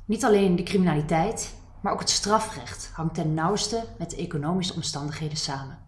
Niet alleen de criminaliteit, maar ook het strafrecht hangt ten nauwste met de economische omstandigheden samen.